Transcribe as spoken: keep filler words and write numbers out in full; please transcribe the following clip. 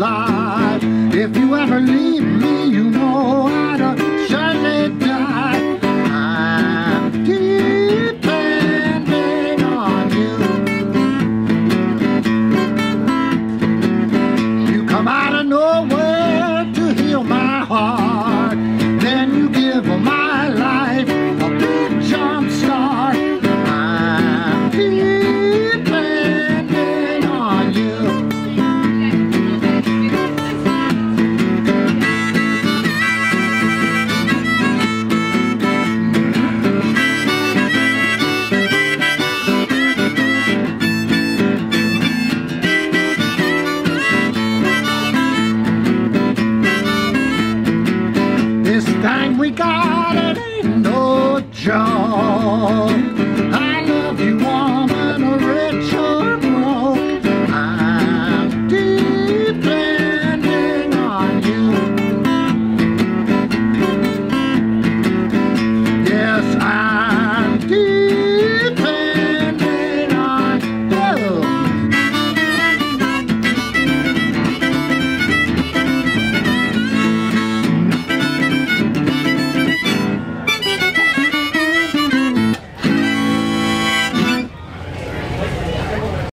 life. If you ever leave me, you know I'd uh, surely die. I'm depending on you. You come out of nowhere to heal my heart, then you give my life a big jump start. I'm depending on you. This thing we got, it ain't no joke.